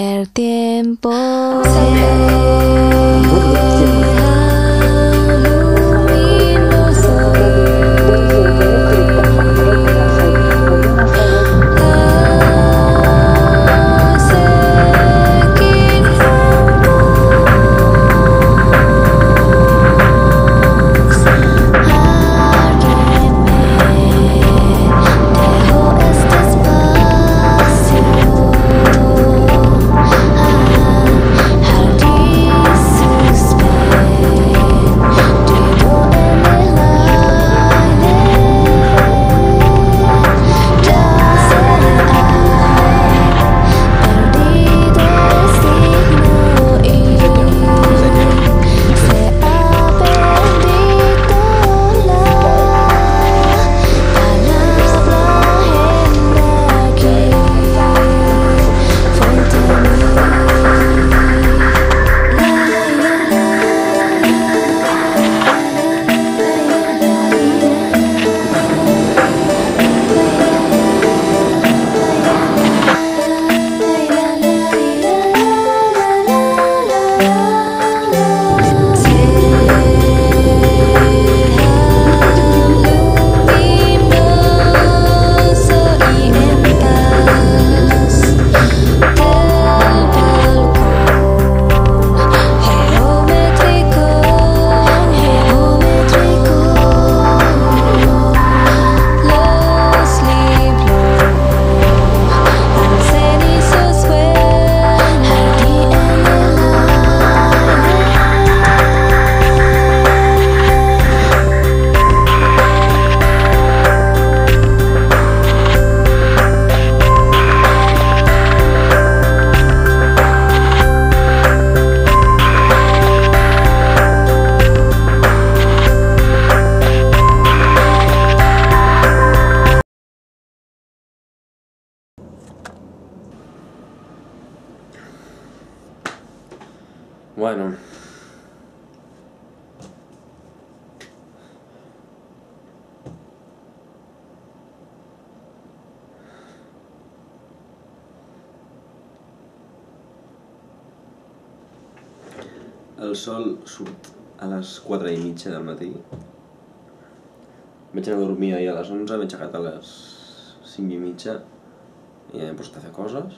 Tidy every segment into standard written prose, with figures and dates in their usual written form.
el tiempo Bueno. El sol surt a les 4:30 del matí. Vaig anar a dormir ahir a les 11, m'he aixecat a les 5:30 i m'he posat a fer coses.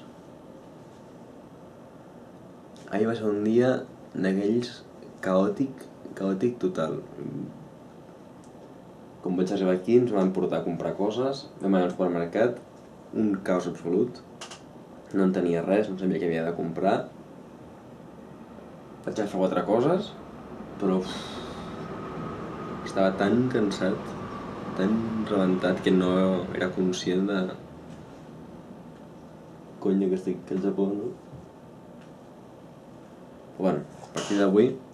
Ahir va ser un dia d'aquells caòtic total. Com vaig arribar aquí ens van portar a comprar coses, vam anar al supermercat, un caos absolut. No en tenia res, no sabia què havia de comprar. Vaig agafar 4 coses, però estava tan cansat, tan rebentat que no era conscient de... Cony, que estic al Japó, no? Bueno, a partir d'avui